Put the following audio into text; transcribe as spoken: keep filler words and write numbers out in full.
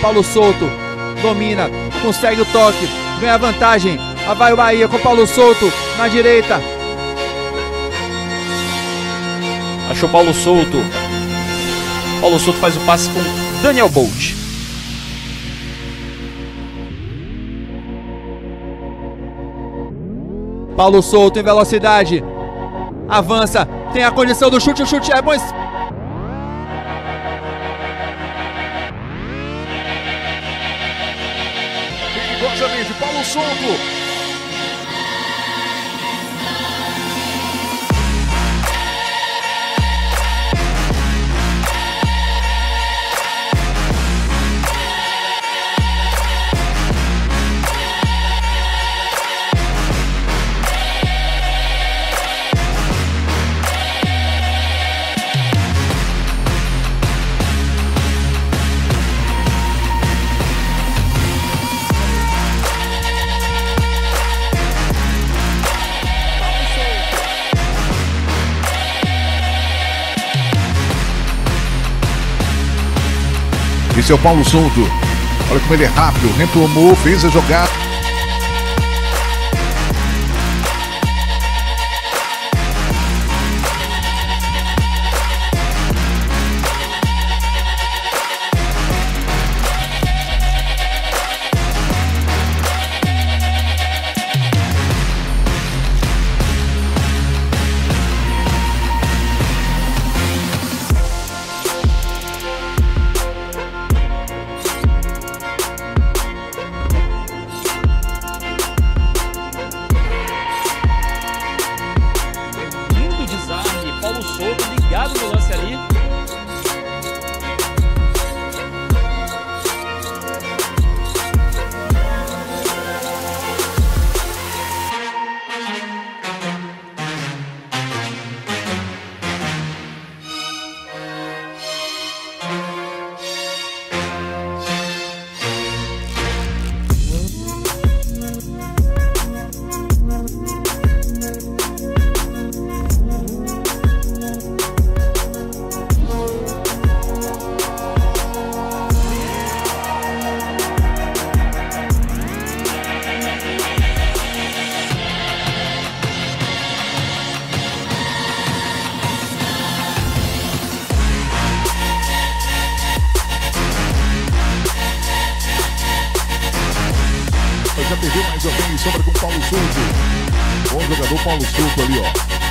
Paulo Souto domina, consegue o toque, ganha vantagem. Lá vai o Bahia com Paulo Souto na direita. Achou Paulo Souto. Paulo Souto faz o passe com Daniel Bolt. Paulo Souto em velocidade. Avança, tem a condição do chute, o chute é bom. Perigosamente, Paulo Souto. Esse é o Paulo Souto. Olha como ele é rápido, retomou, fez a jogada. Paulo Souto ligado no lance ali. Já perdeu mais alguém, sobra com o Paulo Souto. Bom jogador Paulo Souto ali, ó.